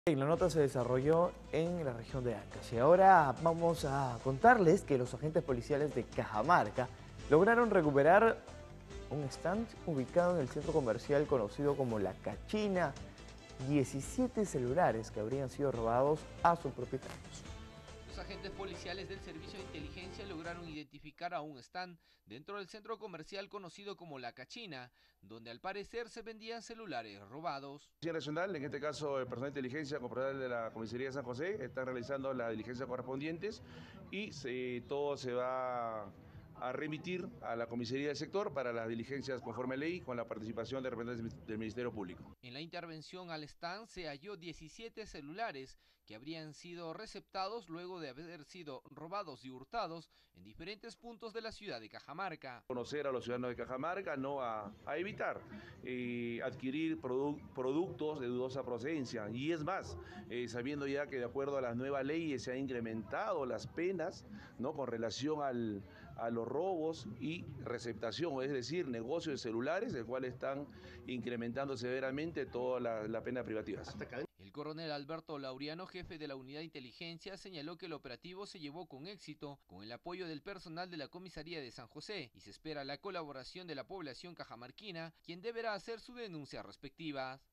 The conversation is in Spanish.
La nota se desarrolló en la región de Ancash y ahora vamos a contarles que los agentes policiales de Cajamarca lograron recuperar un stand ubicado en el centro comercial conocido como La Cachina, 17 celulares que habrían sido robados a sus propietarios. Los agentes policiales del Servicio de Inteligencia lograron identificar a un stand dentro del centro comercial conocido como La Cachina, donde al parecer se vendían celulares robados. Policía Nacional, en este caso el personal de inteligencia con personal de la Comisaría de San José, están realizando las diligencias correspondientes y todo se va a remitir a la comisaría del sector para las diligencias conforme a ley con la participación de representantes del Ministerio Público. En la intervención al stand se halló 17 celulares que habrían sido receptados luego de haber sido robados y hurtados en diferentes puntos de la ciudad de Cajamarca. Conocer a los ciudadanos de Cajamarca, no a evitar adquirir productos de dudosa procedencia. Y es más, sabiendo ya que de acuerdo a las nuevas leyes se han incrementado las penas, ¿no?, con relación a los robos y receptación, es decir, negocios de celulares, el cual están incrementando severamente toda la pena privativa. El coronel Alberto Laureano, jefe de la unidad de inteligencia, señaló que el operativo se llevó con éxito con el apoyo del personal de la comisaría de San José y se espera la colaboración de la población cajamarquina, quien deberá hacer su denuncia respectiva.